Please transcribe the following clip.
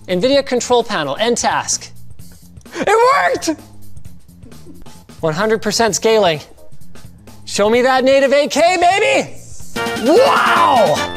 NVIDIA control panel, end task. It worked! 100% scaling. Show me that native 8K, baby! Wow!